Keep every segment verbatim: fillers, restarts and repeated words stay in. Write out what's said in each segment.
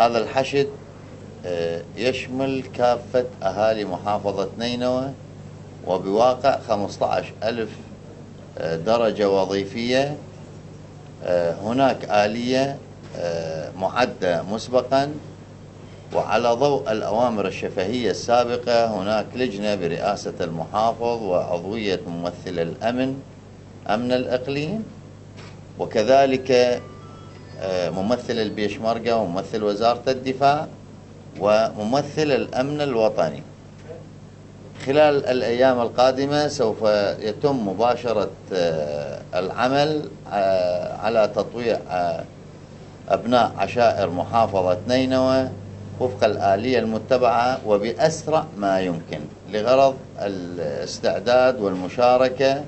هذا الحشد يشمل كافة أهالي محافظة نينوى، وبواقع خمسة عشر ألف درجة وظيفية. هناك آلية معدة مسبقا، وعلى ضوء الأوامر الشفهية السابقة هناك لجنة برئاسة المحافظ وعضوية ممثل الأمن أمن الإقليم، وكذلك ممثل البيشمركة وممثل وزارة الدفاع وممثل الأمن الوطني. خلال الأيام القادمة سوف يتم مباشرة العمل على تطويع أبناء عشائر محافظة نينوى وفق الآلية المتبعة وبأسرع ما يمكن، لغرض الاستعداد والمشاركة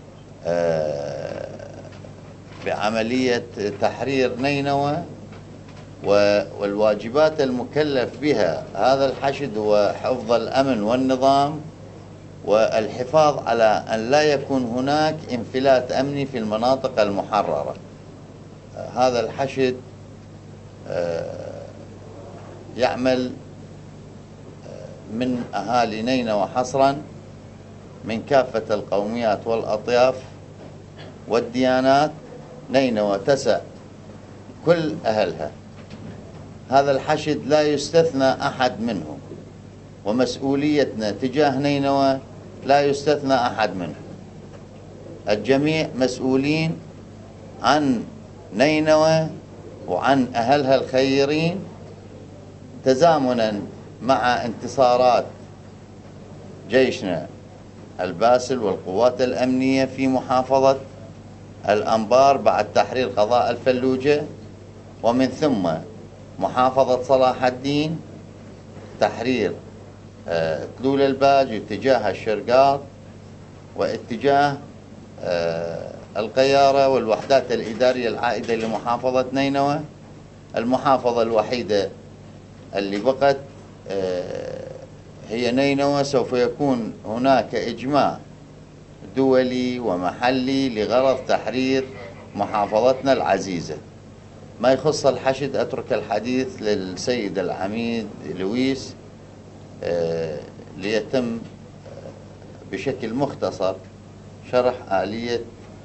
بعملية تحرير نينوى. والواجبات المكلف بها هذا الحشد هو حفظ الأمن والنظام والحفاظ على أن لا يكون هناك انفلات أمني في المناطق المحررة. هذا الحشد يعمل من أهالي نينوى حصرا من كافة القوميات والأطياف والديانات. نينوى تسع كل أهلها. هذا الحشد لا يستثنى أحد منهم، ومسؤوليتنا تجاه نينوى لا يستثنى أحد منهم. الجميع مسؤولين عن نينوى وعن أهلها الخيرين، تزامنا مع انتصارات جيشنا الباسل والقوات الأمنية في محافظة الأنبار بعد تحرير قضاء الفلوجة، ومن ثم محافظة صلاح الدين تحرير تلول الباج واتجاه الشرقاط واتجاه القيارة والوحدات الإدارية العائدة لمحافظة نينوى. المحافظة الوحيدة اللي بقت هي نينوى. سوف يكون هناك إجماع دولي ومحلي لغرض تحرير محافظتنا العزيزة. ما يخص الحشد أترك الحديث للسيد العميد لويس ليتم بشكل مختصر شرح آلية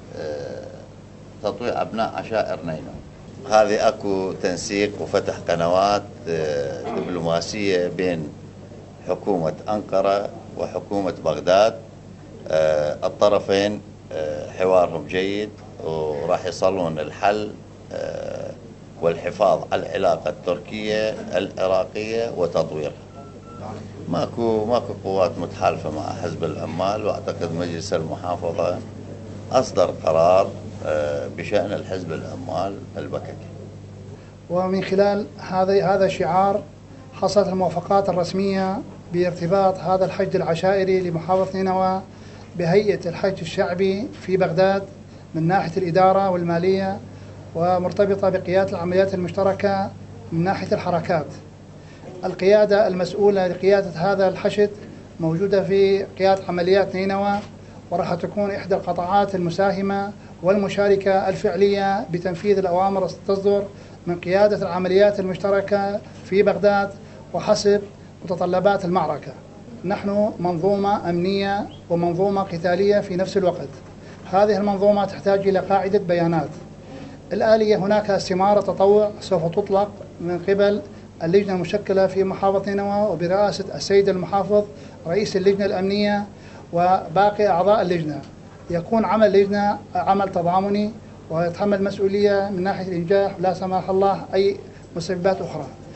تطويع أبناء عشائر نينوى. هذه أكو تنسيق وفتح قنوات دبلوماسية بين حكومة أنقرة وحكومة بغداد. الطرفين حوارهم جيد وراح يصلون الحل والحفاظ على العلاقة التركية العراقية وتطويرها. ماكو ماكو قوات متحالفة مع حزب العمال، واعتقد مجلس المحافظة أصدر قرار بشأن الحزب العمال البككي. ومن خلال هذا هذا الشعار حصلت الموافقات الرسمية بارتباط هذا الحشد العشائري لمحافظة نينوى بهيئة الحشد الشعبي في بغداد من ناحية الإدارة والمالية، ومرتبطة بقيادة العمليات المشتركة من ناحية الحركات. القيادة المسؤولة لقيادة هذا الحشد موجودة في قيادة عمليات نينوى، وراح تكون إحدى القطاعات المساهمة والمشاركة الفعلية بتنفيذ الأوامر تصدر من قيادة العمليات المشتركة في بغداد وحسب متطلبات المعركة. نحن منظومة أمنية ومنظومة قتالية في نفس الوقت. هذه المنظومة تحتاج إلى قاعدة بيانات. الآلية هناك استمارة تطوع سوف تطلق من قبل اللجنة المشكلة في محافظة نينوى وبرئاسة السيد المحافظ رئيس اللجنة الأمنية وباقي أعضاء اللجنة. يكون عمل اللجنة عمل تضامني ويتحمل مسؤولية من ناحية الإنجاح لا سمح الله أي مسببات أخرى.